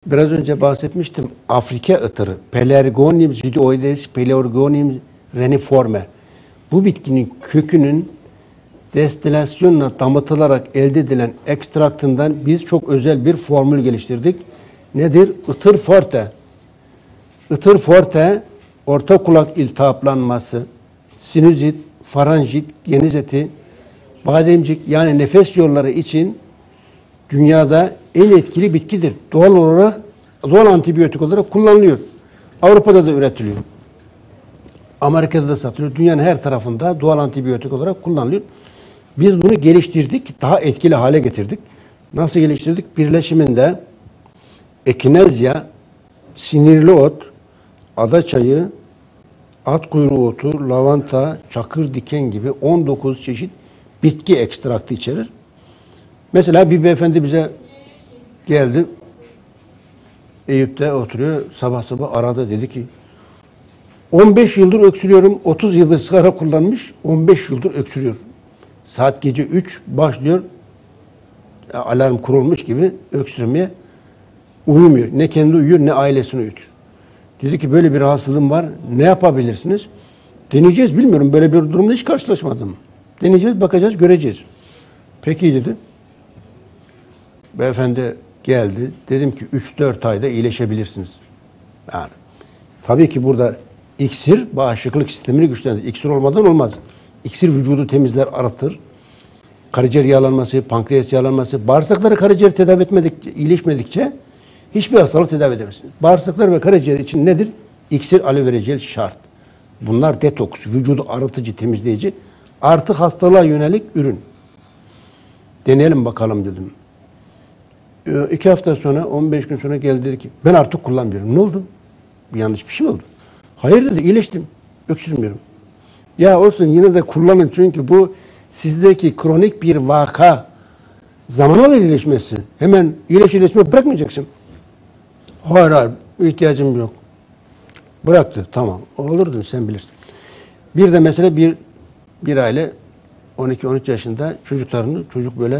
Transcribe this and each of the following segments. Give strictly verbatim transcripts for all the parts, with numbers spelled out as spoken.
Biraz önce bahsetmiştim. Afrika ıtırı. Pelargonium zygioides, Pelargonium reniforme. Bu bitkinin kökünün destilasyonla damıtılarak elde edilen ekstraktından biz çok özel bir formül geliştirdik. Nedir? Itır forte. Itır forte, orta kulak iltihaplanması, sinüzit, faranjit, geniz eti, bademcik yani nefes yolları için dünyada en etkili bitkidir. Doğal olarak, doğal antibiyotik olarak kullanılıyor. Avrupa'da da üretiliyor. Amerika'da da satılıyor. Dünyanın her tarafında doğal antibiyotik olarak kullanılıyor. Biz bunu geliştirdik, daha etkili hale getirdik. Nasıl geliştirdik? Birleşiminde ekinezya, sinirli ot, adaçayı, at kuyruğu otu, lavanta, çakır diken gibi on dokuz çeşit bitki ekstraktı içerir. Mesela bir beyefendi bize geldi. Eyüp'te oturuyor. Sabah sabah aradı. Dedi ki on beş yıldır öksürüyorum. otuz yıldır sigara kullanmış. on beş yıldır öksürüyor. Saat gece üç başlıyor. Alarm kurulmuş gibi öksürmeye uyumuyor. Ne kendi uyuyor ne ailesini uyutuyor. Dedi ki böyle bir rahatsızlığım var. Ne yapabilirsiniz? Deneyeceğiz. Bilmiyorum. Böyle bir durumda hiç karşılaşmadım. Deneyeceğiz, bakacağız, göreceğiz. Peki dedi. Beyefendi geldi. Dedim ki üç dört ayda iyileşebilirsiniz. Yani tabii ki burada iksir bağışıklık sistemini güçlendirir. İksir olmadan olmaz. İksir vücudu temizler, arıtır. Karaciğer yağlanması, pankreas yağlanması, bağırsakları karaciğer tedavi etmedikçe, iyileşmedikçe hiçbir hastalık tedavi edemezsiniz. Bağırsaklar ve karaciğer için nedir? İksir, aloe vera jel şart. Bunlar detoks, vücudu arıtıcı, temizleyici. Artı hastalığa yönelik ürün. Deneyelim bakalım dedim. Ee, iki hafta sonra, on beş gün sonra geldi dedi ki ben artık kullanmıyorum. Ne oldu? Bir yanlış bir şey mi oldu? Hayır dedi, iyileştim. Öksürmüyorum. Ya olsun yine de kullanın çünkü bu sizdeki kronik bir vaka zamanla iyileşmesi. Hemen iyileş iyileşme bırakmayacaksın. Hayır hayır ihtiyacım yok. Bıraktı tamam. Olurdu sen bilirsin. Bir de mesela bir bir aile on iki on üç yaşında çocuklarını çocuk böyle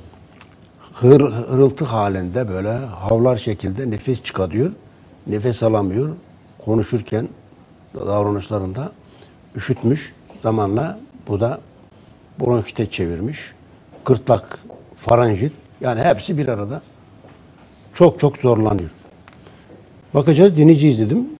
hır, hırıltı halinde böyle havlar şekilde nefes çıkarıyor. Nefes alamıyor. Konuşurken davranışlarında üşütmüş zamanla bu da bronşite çevirmiş. Gırtlak, faranjit yani hepsi bir arada. Çok çok zorlanıyor. Bakacağız, deneyeceğiz dedim.